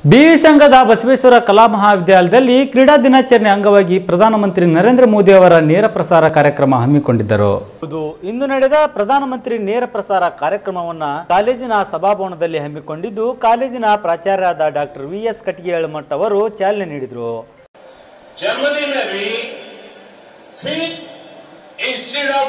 B V ಸಂಘದ ಬಸವೇಶ್ವರ ಕಲಾ ಮಹಾವಿದ್ಯಾಲಯದಲ್ಲಿ ಕ್ರೀಡಾ ದಿನಾಚರಣೆ ಅಂಗವಾಗಿ ಪ್ರಧಾನಮಂತ್ರಿ ನರೇಂದ್ರ ಮೋದಿ ಅವರ ನೇರ ಪ್ರಸಾರ ಕಾರ್ಯಕ್ರಮ ಹಮ್ಮಿಕೊಂಡಿದ್ದರು. ಇಂದು ನಡೆದ ಪ್ರಧಾನಮಂತ್ರಿ ನೇರ ಪ್ರಸಾರ ಕಾರ್ಯಕ್ರಮವನ್ನು ಕಾಲೇಜಿನ ಸಭಾಭವನದಲ್ಲಿ ಹಮ್ಮಿಕೊಂಡಿದ್ದು ಕಾಲೇಜಿನ ಪ್ರಾಚಾರ್ಯರಾದ ಡಾಕ್ಟರ್ ವಿ.ಎಸ್. ಕಟಗಿಯಳಮಠ ಅವರು ಚಾಲನೆ ನೀಡಿದರು. जर्मनी में भी फिट इंस्टेड ऑफ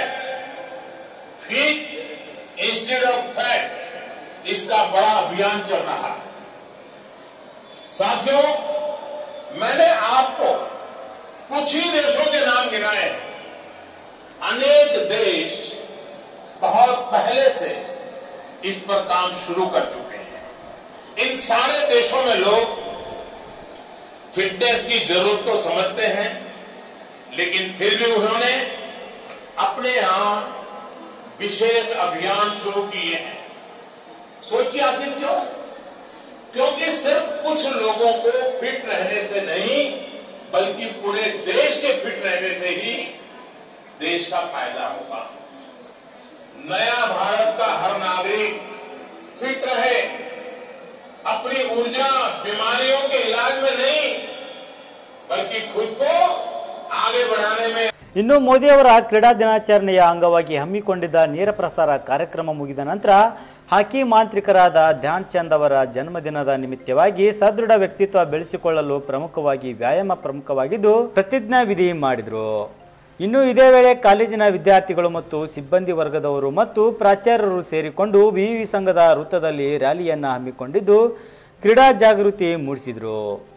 फैट इसका बड़ा अभियान चल रहा है. साथियों, मैंने आपको कुछ ही देशों के नाम गिनाए. अनेक देश बहुत पहले से इस पर काम शुरू कर चुके हैं. इन सारे देशों में लोग फिटनेस की जरूरत को समझते हैं, लेकिन फिर भी उन्होंने अपने यहां विशेष अभियान शुरू किए हैं. सोचिए आखिर क्यों? क्योंकि सिर्फ कुछ लोगों को फिट रहने से नहीं, बल्कि पूरे देश के फिट रहने से ही देश का फायदा होगा. नया भारत का हर नागरिक फिट रहे, अपनी ऊर्जा बीमारियों के इलाज में नहीं, बल्कि खुद को आगे बढ़ाने में. ಇನ್ನು ಮೋದಿ ಅವರ ಕ್ರೀಡಾ ದಿನಾಚರಣೆಯ ಅಂಗವಾಗಿ ಹಮ್ಮಿಕೊಂಡಿದ್ದ ನೇರ ಪ್ರಸಾರ ಕಾರ್ಯಕ್ರಮ ಮುಗಿದ ನಂತರ ಹಾಕಿ ಮಾಂತ್ರಿಕರಾದ ಧ್ಯಾನ್ ಚಂದ್ ಅವರ ಜನ್ಮದಿನದ ನಿಮಿತ್ತವಾಗಿ ಸದೃಢ ವ್ಯಕ್ತಿತ್ವ ಬೆಳೆಸಿಕೊಳ್ಳಲು ಪ್ರಮುಖವಾಗಿ ವ್ಯಾಯಾಮ ಪ್ರಮುಖವಾಗಿದ್ದು ಪ್ರತಿಜ್ಞಾ ವಿಧಿ ಮಾಡಿದರು. ಇನ್ನು ಇದೇ ವೇಳೆ ಕಾಲೇಜಿನ ವಿದ್ಯಾರ್ಥಿಗಳು ಮತ್ತು ಸಿಬ್ಬಂದಿ ವರ್ಗದವರು ಮತ್ತು ಪ್ರಾಚಾರ್ಯರು ಸೇರಿಕೊಂಡು ವಿವಿ ಸಂಘದ ವೃತ್ತದಲ್ಲಿ ರ್ಯಾಲಿಯನ್ನು ಹಮ್ಮಿಕೊಂಡಿದ್ದು ಕ್ರೀಡಾ ಜಾಗೃತಿ ಮೂಡಿಸಿದರು.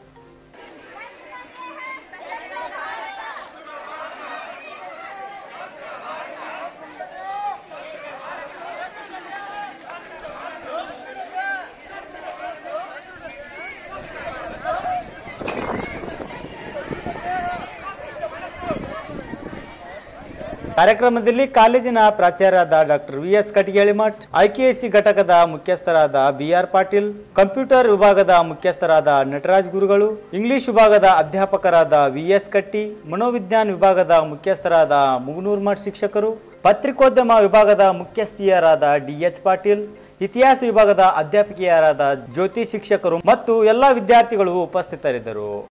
ಕಾರ್ಯಕ್ರಮದಲ್ಲಿ ಕಾಲೇಜಿನ ಪ್ರಾಚಾರ್ಯರಾದ ಡಾಕ್ಟರ್ ವಿ.ಎಸ್. ಕಟಗಿಯಳಮಠ, ಐಕೆಎಸ್ಸಿ ಘಟಕದ ಮುಖ್ಯಸ್ಥರಾದ ಬಿ.ಆರ್. ಪಾಟೀಲ್, ಕಂಪ್ಯೂಟರ್ ವಿಭಾಗದ ಮುಖ್ಯಸ್ಥರಾದ ನಟರಾಜ್ ಗುರುಗಳು, ಇಂಗ್ಲಿಷ್ ವಿಭಾಗದ ಅಧ್ಯಾಪಕರಾದ ವಿ.ಎಸ್. ಕಟ್ಟಿ, ಮನೋವಿಜ್ಞಾನ ವಿಭಾಗದ ಮುಖ್ಯಸ್ಥರಾದ ಮುಗನೂರ್ಮಠ ಶಿಕ್ಷಕರು, ಪತ್ರಿಕೋದ್ಯಮ ವಿಭಾಗದ ಮುಖ್ಯಸ್ಥಿಯರಾದ ಡಿ.ಎಚ್. ಪಾಟೀಲ್, ಇತಿಹಾಸ ವಿಭಾಗದ ಅಧ್ಯಾಪಕಿಯರಾದ ಜ್ಯೋತಿ ಶಿಕ್ಷಕರು ಮತ್ತು ಎಲ್ಲ ವಿದ್ಯಾರ್ಥಿಗಳು ಉಪಸ್ಥಿತರಿದ್ದರು.